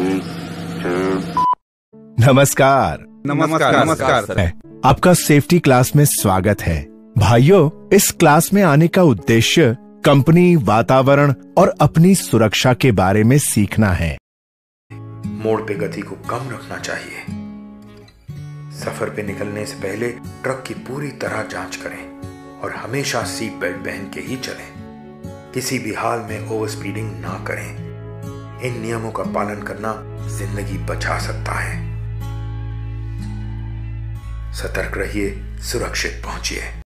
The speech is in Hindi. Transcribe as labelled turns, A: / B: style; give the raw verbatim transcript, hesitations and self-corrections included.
A: नमस्कार
B: नमस्कार नमस्कार सर।
A: आपका सेफ्टी क्लास में स्वागत है। भाइयों, इस क्लास में आने का उद्देश्य कंपनी, वातावरण और अपनी सुरक्षा के बारे में सीखना है।
C: मोड़ पे गति को कम रखना चाहिए। सफर पे निकलने से पहले ट्रक की पूरी तरह जांच करें और हमेशा सीट बेल्ट पहन के ही चलें। किसी भी हाल में ओवर स्पीडिंग ना करें। इन नियमों का पालन करना जिंदगी बचा सकता है। सतर्क रहिए, सुरक्षित पहुंचिए।